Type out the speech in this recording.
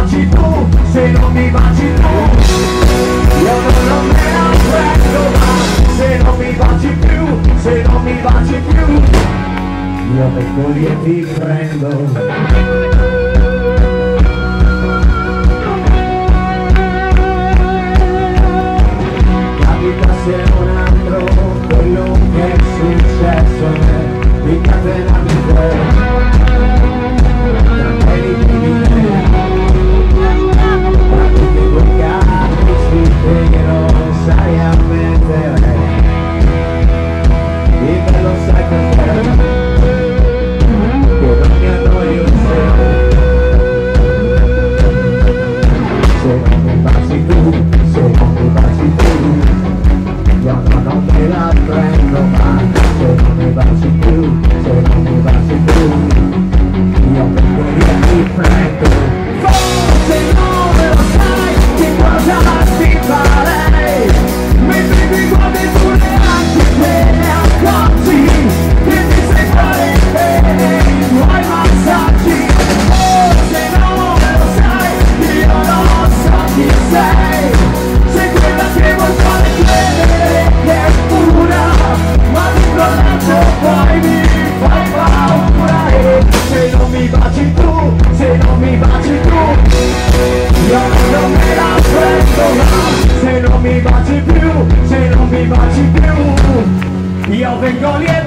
baci tu, se non mi baci tu, io non me la prendo, ma se non mi baci più, se non mi baci più, io vengo lì e ti prendo. Se un altro quello che è successo a me, incatenami te, tranquilli di me, ma tutti quei casi scritti che non sai ammettere, e te lo sai perché, che non mi annoio se non mi baci tu, se non mi baci tu. Io non me la prendo mai, se non mi baci più, se non mi baci più, io vengo lì e ti prendo. Forse non me lo sai che cosa ti farei, mentre mi guardi tu neanche te ne accorgi, che mi sai fare bene i tuoi massaggi. Forse non me lo sai, io non so chi sei, sei quella che vuoi fare credere che è pura, ma dietro l'altro poi mi fai paura. E se non mi baci tu, se non mi baci tu, io non me la prendo mai, se non mi baci più, se non mi baci più, io vengo lì.